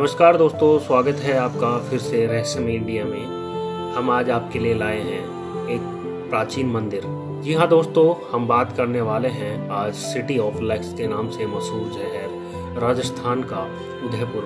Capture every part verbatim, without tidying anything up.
नमस्कार दोस्तों, स्वागत है आपका फिर से रहस्यमय इंडिया में। हम आज आपके लिए लाए हैं एक प्राचीन मंदिर। जी हाँ दोस्तों, हम बात करने वाले हैं आज सिटी ऑफ लेक्स के नाम से मशहूर शहर राजस्थान का उदयपुर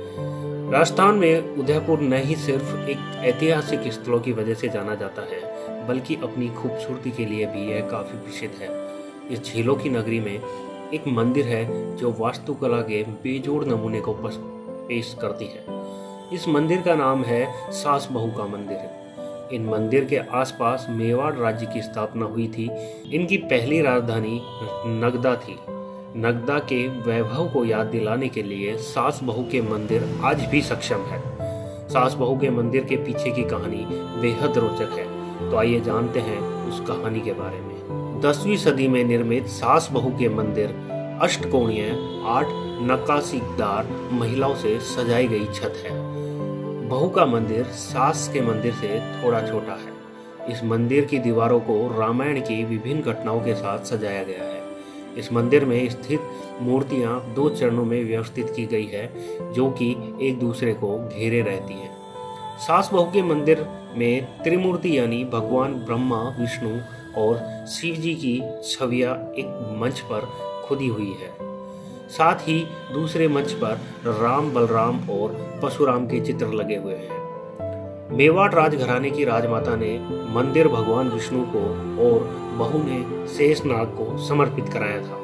में। राजस्थान में उदयपुर न ही सिर्फ एक ऐतिहासिक स्थलों की वजह से जाना जाता है, बल्कि अपनी खूबसूरती के लिए भी यह काफ़ी प्रसिद्ध है। इस झीलों की नगरी में एक मंदिर है जो वास्तुकला के बेजोड़ नमूने को पेश करती है। इस मंदिर का नाम है सास बहू का मंदिर। इन मंदिर के आसपास मेवाड़ राज्य की स्थापना हुई थी। इनकी पहली राजधानी नगदा थी। नगदा के वैभव को याद दिलाने के लिए सास बहू के मंदिर आज भी सक्षम है। सास बहू के मंदिर के पीछे की कहानी बेहद रोचक है, तो आइए जानते हैं उस कहानी के बारे में। दसवीं सदी में निर्मित सास बहू के मंदिर अष्टकोणीय आठ नक्काशीदार महिलाओं से सजाई गई छत है। बहू का मंदिर सास के मंदिर से थोड़ा छोटा है। इस मंदिर की दीवारों को रामायण की विभिन्न घटनाओं के साथ सजाया गया है। इस मंदिर में स्थित मूर्तियां दो चरणों में व्यवस्थित की गई है, जो कि एक दूसरे को घेरे रहती हैं। सास बहू के मंदिर में त्रिमूर्ति यानी भगवान ब्रह्मा, विष्णु और शिव जी की छवियां एक मंच पर खुदी हुई है। साथ ही दूसरे मंच पर राम, बलराम और परशुराम के चित्र लगे हुए हैं। मेवाड़ राजघराने की राजमाता ने मंदिर भगवान विष्णु को और बहू ने शेषनाग को समर्पित कराया था।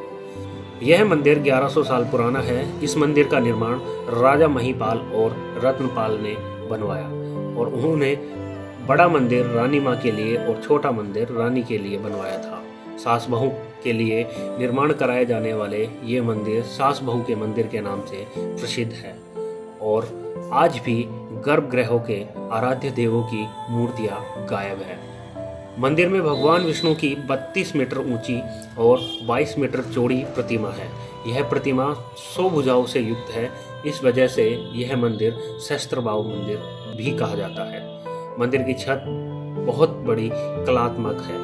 यह मंदिर ग्यारह सौ साल पुराना है। इस मंदिर का निर्माण राजा महिपाल और रत्नपाल ने बनवाया और उन्होंने बड़ा मंदिर रानी माँ के लिए और छोटा मंदिर रानी के लिए बनवाया था। सास बहू के लिए निर्माण कराए जाने वाले ये मंदिर सास बहू के मंदिर के नाम से प्रसिद्ध है और आज भी गर्भगृहों के आराध्य देवों की मूर्तियां गायब है। मंदिर में भगवान विष्णु की बत्तीस मीटर ऊंची और बाईस मीटर चौड़ी प्रतिमा है। यह प्रतिमा सौ भुजाओं से युक्त है। इस वजह से यह मंदिर सहस्त्रबाहु मंदिर भी कहा जाता है। मंदिर की छत बहुत बड़ी कलात्मक है।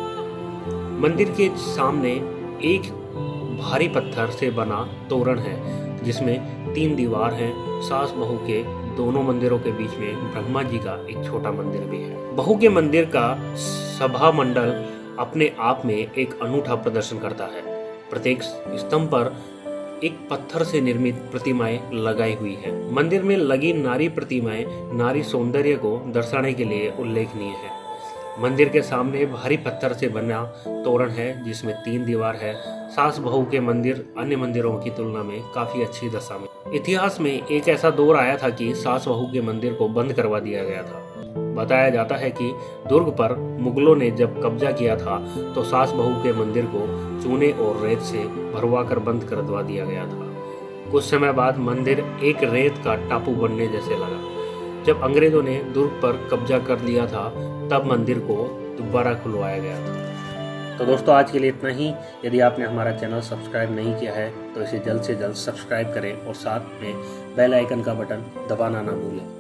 मंदिर के सामने एक भारी पत्थर से बना तोरण है, जिसमें तीन दीवार हैं। सास बहू के दोनों मंदिरों के बीच में ब्रह्मा जी का एक छोटा मंदिर भी है। बहू के मंदिर का सभा मंडल अपने आप में एक अनूठा प्रदर्शन करता है। प्रत्येक स्तंभ पर एक पत्थर से निर्मित प्रतिमाएं लगाई हुई है। मंदिर में लगी नारी प्रतिमाएं नारी सौंदर्य को दर्शाने के लिए उल्लेखनीय है। मंदिर के सामने भारी पत्थर से बना तोरण है, जिसमें तीन दीवार है। सास बहू के मंदिर अन्य मंदिरों की तुलना में काफी अच्छी दशा में। इतिहास में एक ऐसा दौर आया था कि सास बहू के मंदिर को बंद करवा दिया गया था। बताया जाता है कि दुर्ग पर मुगलों ने जब कब्जा किया था तो सास बहू के मंदिर को चूने और रेत से भरवा कर बंद करवा दिया गया था। कुछ समय बाद मंदिर एक रेत का टापू बनने जैसे लगा। जब अंग्रेजों ने दुर्ग पर कब्जा कर लिया था, तब मंदिर को दोबारा खुलवाया गया था। तो दोस्तों, आज के लिए इतना ही। यदि आपने हमारा चैनल सब्सक्राइब नहीं किया है तो इसे जल्द से जल्द सब्सक्राइब करें और साथ में बेल आइकन का बटन दबाना ना भूलें।